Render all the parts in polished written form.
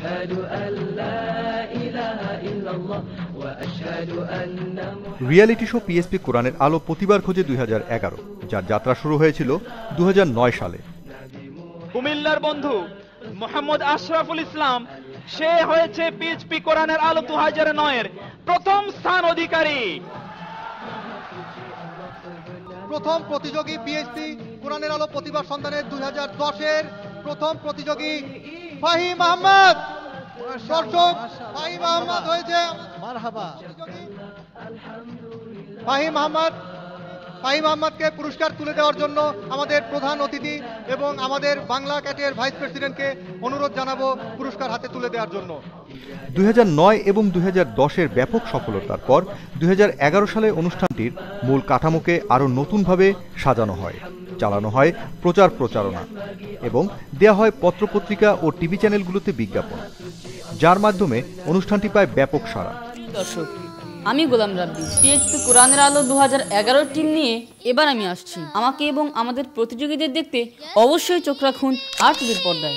Reality show PSP কোরআনের আলো প্রতিবার খোঁজে 2011, যার যাত্রা শুরু হয়েছিল 2009 সালে। কুমিল্লার বন্ধু মোহাম্মদ আশরাফুল ইসলাম সে হয়েছে পিএসপি কোরআনের আলো 2009-এর প্রথম স্থান অধিকারী। প্রথম প্রতিযোগী পিএসপি কোরআনের আলো প্রতিভা সন্ধানের 2010-এর প্রথম প্রতিযোগী ফাহিম আহমদ। দর্শক, ফাহিম আহমদ হয়েছে মারহাবা। ফাহিম আহমদকে পুরস্কার তুলে দেওয়ার জন্য আমাদের প্রধান অতিথি এবং আমাদের বাংলা ক্যাটের ভাইস প্রেসিডেন্টকে অনুরোধ জানাবো পুরস্কার হাতে তুলে দেওয়ার জন্য। 2009 এবং 2010-এর ব্যাপক সফলতার পর 2011 সালে অনুষ্ঠানটির মূল কাঠামোকে আরও নতুনভাবে সাজানো হয়, চালানো হয় প্রচারণা এবং দেয়া হয় পত্রপত্রিকা ও টিভি চ্যানেলগুলোতে বিজ্ঞাপন, যার মাধ্যমে অনুষ্ঠানটি পায় ব্যাপক সাড়া। দর্শক, আমি গোলাম রাব্বি, পিএসপি কোরআনের আলো 2011 টিম নিয়ে এবার আমি আসছি। আমাকে এবং আমাদের প্রতিযোগীদের দেখতে অবশ্যই চোখ রাখুন আর টিভির পর্দায়।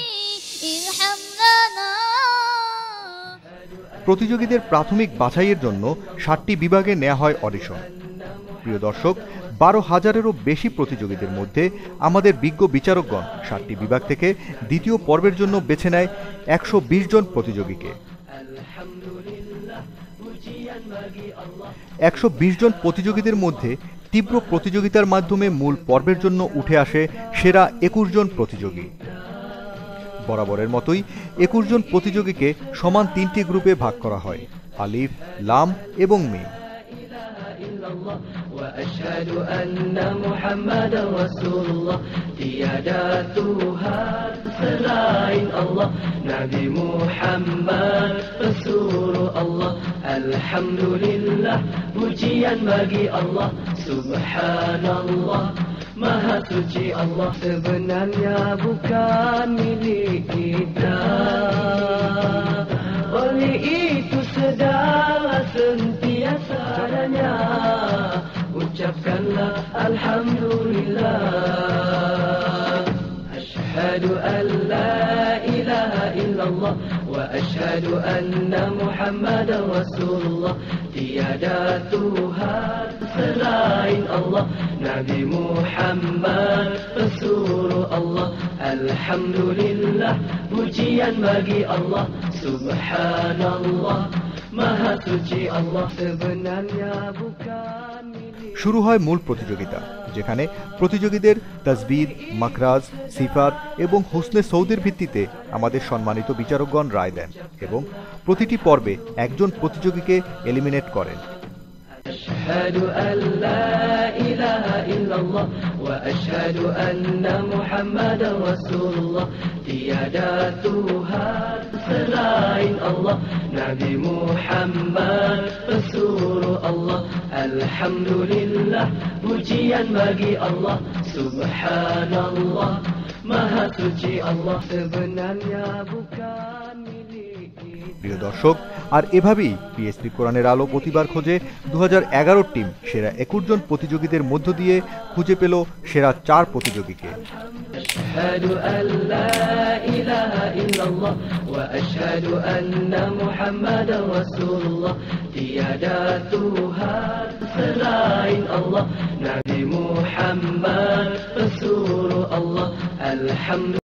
প্রতিযোগীদের প্রাথমিক বাছাইয়ের জন্য 7টি বিভাগে নেওয়া হয় অডিশন। প্রিয় দর্শক, 12,000-এরও বেশি প্রতিযোগীদের মধ্যে আমাদের বিজ্ঞ বিচারকগণ 7টি বিভাগ থেকে দ্বিতীয় পর্বের জন্য বেছে নেয় 120 জন প্রতিযোগীকে। 120 জন প্রতিযোগীদের মধ্যে তীব্র প্রতিযোগিতার মাধ্যমে মূল পর্বের জন্য উঠে আসে সেরা 21 জন প্রতিযোগী। বরাবরের মতোই 21 জন প্রতিযোগীকে সমান 3টি গ্রুপে ভাগ করা হয়, আলিফ, লাম এবং মিম। وأشهد أن محمدا رسول الله قياداتها سراين الله نبي محمد رسول الله الحمد لله pujian bagi Allah subhanallah maha suci Allah sebenarnya bukan milik kita oleh itu sedanglah sentiasa adanya ucapkanlah alhamdulillah asyhadu an la ilaha illallah wa asyhadu anna muhammadar rasulullah tiada tuhan selain Allah nabi muhammad rasulullah alhamdulillah pujian bagi Allah subhanallah maha suci Allah sebenarnya bukan শুরু হয় মূল প্রতিযোগিতা, যেখানে প্রতিযোগীদের তাসবিদ, মাখরাজ, সিফাত এবং হুসনে সৌদের ভিত্তিতে আমাদের সম্মানিত বিচারকগণ রায় দেন এবং প্রতিটি পর্বে একজন প্রতিযোগীকে এলিমিনেট করেন। أشهد أن لا إله إلا الله وأشهد أن محمدا رسول الله tiada Tuhan selain Allah Nabi Muhammad Rasulullah Alhamdulillah pujian bagi Allah Subhanallah Maha suci Allah sebenarnya bukan milik প্রিয় দর্শক, আর এভাবেই পিএসপি কোরআনের আলো প্রতিবার খোঁজে 2011 টিম সেরা 21 জন প্রতিযোগীদের মধ্য দিয়ে খুঁজে পেল সেরা 4 প্রতিযোগীকে। أشهد أن لا إله إلا الله وأشهد أن محمدا رسول الله tiada Tuhan selain Allah Nabi Muhammad Rasulullah Alhamdulillah